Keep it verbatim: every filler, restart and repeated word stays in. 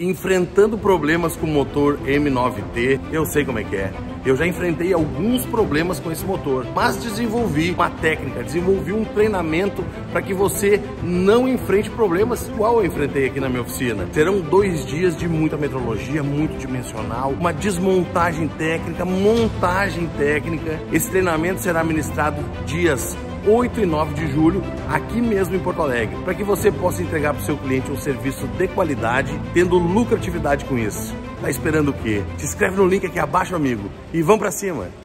enfrentando problemas com o motor M nove T, eu sei como é que é. Eu já enfrentei alguns problemas com esse motor, mas desenvolvi uma técnica, desenvolvi um treinamento para que você não enfrente problemas igual eu enfrentei aqui na minha oficina. Serão dois dias de muita metrologia, muito dimensional, uma desmontagem técnica, montagem técnica. Esse treinamento será ministrado dias oito e nove de julho, aqui mesmo em Porto Alegre, para que você possa entregar para o seu cliente um serviço de qualidade, tendo lucratividade com isso. Tá esperando o quê? Se inscreve no link aqui abaixo, amigo, e vamos para cima!